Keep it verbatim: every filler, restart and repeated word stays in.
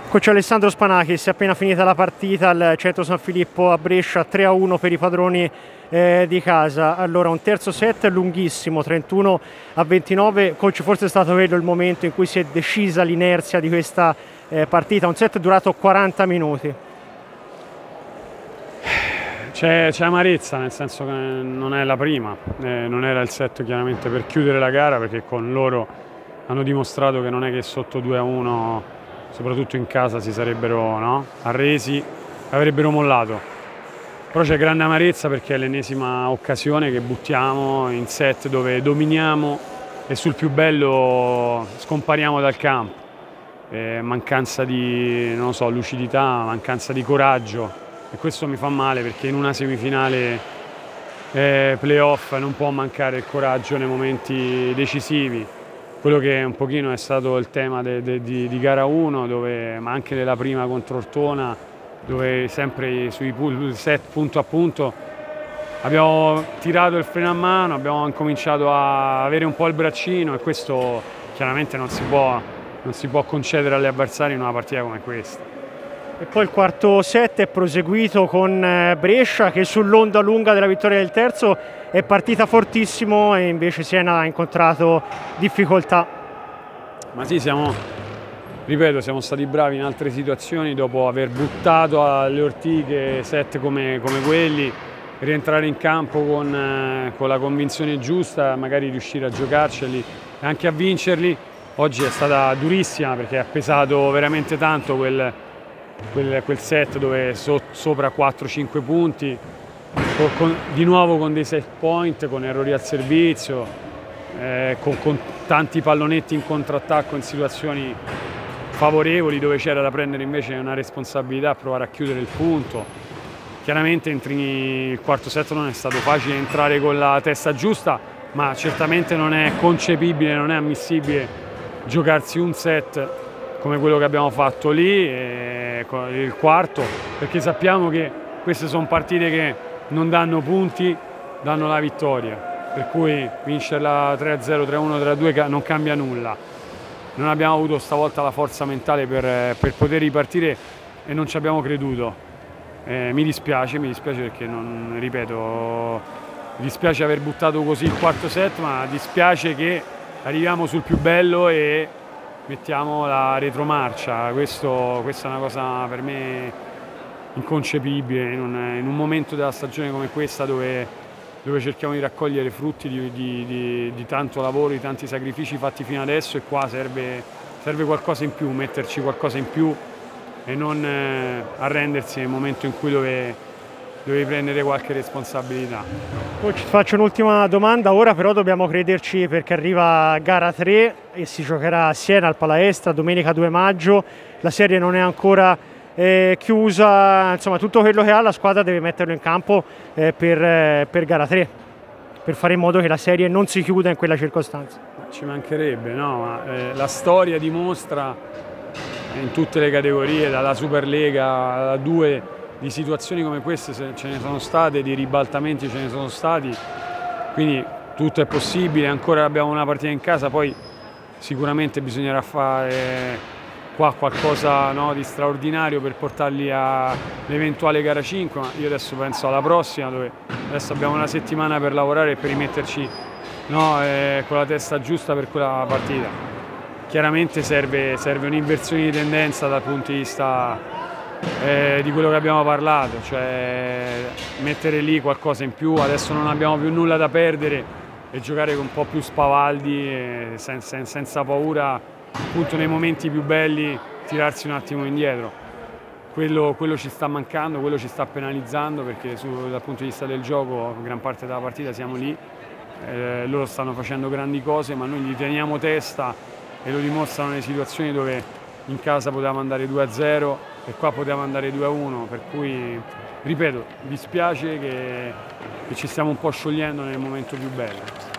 Coach Alessandro Spanakis, è appena finita la partita al Centro San Filippo a Brescia, tre a uno per i padroni eh, di casa. Allora, un terzo set lunghissimo, trentuno a ventinove. Coach, forse è stato quello il momento in cui si è decisa l'inerzia di questa eh, partita, un set durato quaranta minuti. C'è amarezza, nel senso che non è la prima, eh, non era il set chiaramente per chiudere la gara, perché con loro hanno dimostrato che non è che sotto due a uno, soprattutto in casa, si sarebbero no, arresi, avrebbero mollato. Però c'è grande amarezza perché è l'ennesima occasione che buttiamo in set dove dominiamo e sul più bello scompariamo dal campo. Eh, mancanza di non so, lucidità, mancanza di coraggio, e questo mi fa male perché in una semifinale eh, playoff non può mancare il coraggio nei momenti decisivi. Quello che un pochino è stato il tema de, de, di, di gara uno, dove, ma anche della prima contro Ortona, dove sempre sui set punto a punto abbiamo tirato il freno a mano, abbiamo incominciato a avere un po' il braccino, e questo chiaramente non si può, non si può concedere agli avversari in una partita come questa. E poi il quarto set è proseguito con Brescia che sull'onda lunga della vittoria del terzo è partita fortissimo e invece Siena ha incontrato difficoltà. Ma sì, siamo, ripeto, siamo stati bravi in altre situazioni dopo aver buttato alle ortiche set come, come quelli, rientrare in campo con, eh, con la convinzione giusta, magari riuscire a giocarceli e anche a vincerli. Oggi è stata durissima perché ha pesato veramente tanto quel Quel, quel set dove so, sopra quattro cinque punti, con, con, di nuovo con dei set point, con errori al servizio, eh, con, con tanti pallonetti in contrattacco in situazioni favorevoli dove c'era da prendere invece una responsabilità a provare a chiudere il punto. Chiaramente entri, il quarto set non è stato facile entrare con la testa giusta, ma certamente non è concepibile, non è ammissibile giocarsi un set come quello che abbiamo fatto lì, e il quarto, perché sappiamo che queste sono partite che non danno punti, danno la vittoria, per cui vincerla tre a zero, tre a uno, tre a due non cambia nulla. Non abbiamo avuto stavolta la forza mentale per, per poter ripartire e non ci abbiamo creduto. Eh, mi dispiace, mi dispiace perché, non, ripeto, mi dispiace aver buttato così il quarto set, ma dispiace che arriviamo sul più bello e mettiamo la retromarcia. Questo, questa è una cosa per me inconcepibile in un, in un momento della stagione come questa dove, dove cerchiamo di raccogliere frutti di, di, di, di tanto lavoro, di tanti sacrifici fatti fino adesso, e qua serve, serve qualcosa in più, metterci qualcosa in più e non eh, arrendersi nel momento in cui dove, dovevi prendere qualche responsabilità. Coach, faccio un'ultima domanda, ora però dobbiamo crederci perché arriva gara tre e si giocherà a Siena al Palaestra domenica due maggio, la serie non è ancora eh, chiusa, insomma tutto quello che ha la squadra deve metterlo in campo eh, per, eh, per gara tre, per fare in modo che la serie non si chiuda in quella circostanza. Ci mancherebbe, no? Ma, eh, la storia dimostra in tutte le categorie, dalla Superlega alla due, di situazioni come queste ce ne sono state, di ribaltamenti ce ne sono stati, quindi tutto è possibile. Ancora abbiamo una partita in casa, poi sicuramente bisognerà fare qua qualcosa no, di straordinario per portarli all'eventuale gara cinque, ma io adesso penso alla prossima, dove adesso abbiamo una settimana per lavorare e per rimetterci no, eh, con la testa giusta per quella partita. Chiaramente serve, serve un'inversione di tendenza dal punto di vista Eh, di quello che abbiamo parlato, cioè mettere lì qualcosa in più. Adesso non abbiamo più nulla da perdere e giocare con un po' più spavaldi, e senza, senza paura, appunto nei momenti più belli, tirarsi un attimo indietro. Quello, quello ci sta mancando, quello ci sta penalizzando, perché su, dal punto di vista del gioco gran parte della partita siamo lì, eh, loro stanno facendo grandi cose ma noi gli teniamo testa e lo dimostrano nelle situazioni dove in casa potevamo andare due a zero e qua potevamo andare due a uno, per cui, ripeto, dispiace che, che ci stiamo un po' sciogliendo nel momento più bello.